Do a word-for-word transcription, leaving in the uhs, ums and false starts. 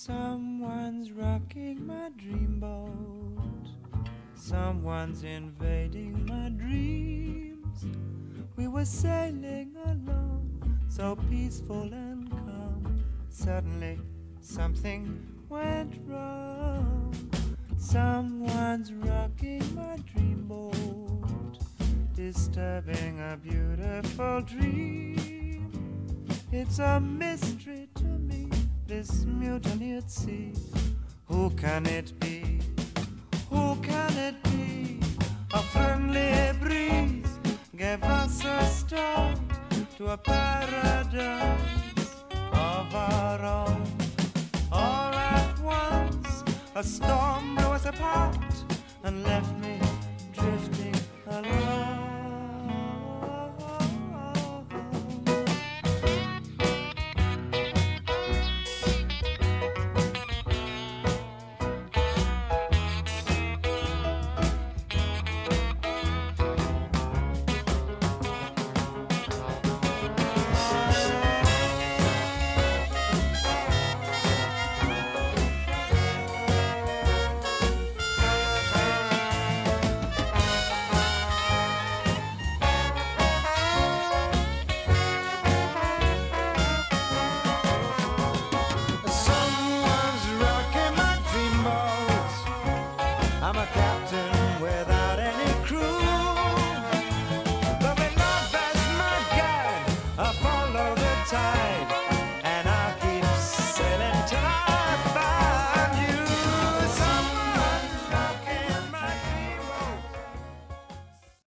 Someone's rocking my dreamboat. Someone's invading my dreams. We were sailing along, so peaceful and calm. Suddenly, something went wrong. Someone's rocking my dreamboat, disturbing a beautiful dream. It's a mystery to me, this mutiny at sea. Who can it be? Who can it be? A friendly breeze gave us a start to a paradise of our own. All at once, a storm blew us apart and left